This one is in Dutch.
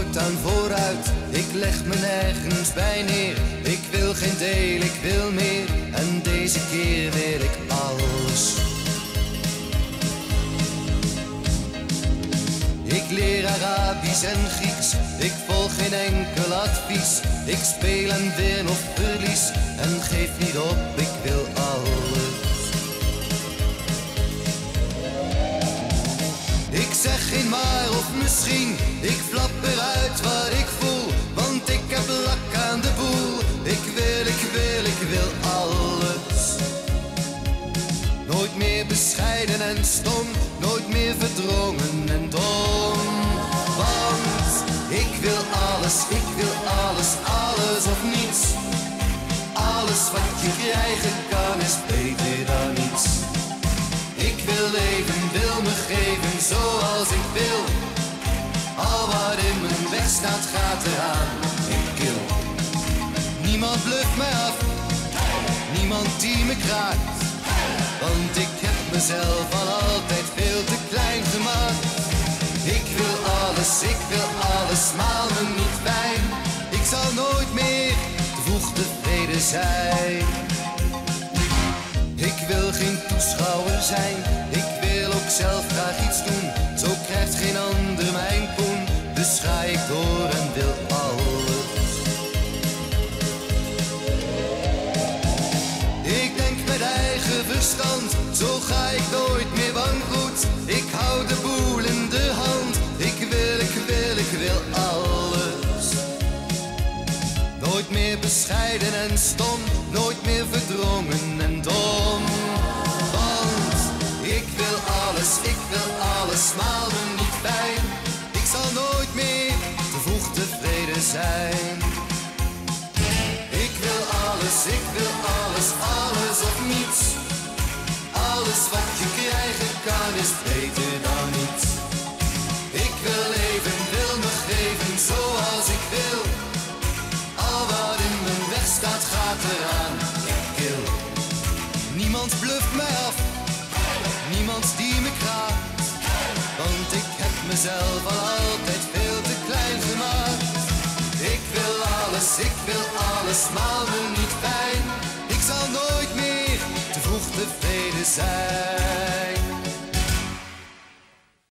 voortaan vooruit, ik leg me nergens bij neer. Ik wil geen deel, ik wil meer, en deze keer wil ik alles. Ik leer Arabisch en Grieks, ik volg geen enkel advies. Ik speel en win of verlies, en geef niet op, ik wil alles. Ik zeg geen maar of misschien, ik flap eruit wat ik voel, want ik heb lak aan de boel. Ik wil alles. Nooit meer bescheiden en stom, nooit meer verdrongen en dom. Want ik wil alles, alles of niets. Alles wat je krijgen kan is beter dan niets. Ik wil leven, wil me geven zoals ik wil. Al wat in mijn weg staat gaat eraan, ik kill. Niemand bluft mij af, niemand die me kraakt. Want ik heb mezelf al altijd veel te klein gemaakt. Ik wil alles, maal me niet fijn. Ik zal nooit meer te vroeg tevreden zijn. Ik wil geen toeschouwer zijn, ik wil ook zelf graag iets doen. Zo krijgt geen ander mijn poen, dus ga ik door en wil alles. Ik denk met eigen verstand, zo ga ik nooit meer wangoed. Ik hou de boel in de hand, ik wil alles. Nooit meer bescheiden en stom, nooit meer verdrongen en dom. Want ik wil alles, maal me niet fijn. Ik zal nooit meer te vroeg tevreden zijn. Ik wil alles, alles of niets. Alles wat je krijgen kan is beter dan niets. Ik wil leven, wil me geven zoals ik wil. Al wat in mijn weg staat gaat eraan, ik kill. Niemand bluft mij af, niemand die me kraakt. Want ik heb mezelf al altijd veel te klein gemaakt. Ik wil alles, maal me niet fijn. Ik zal nooit meer te vroeg tevreden zijn.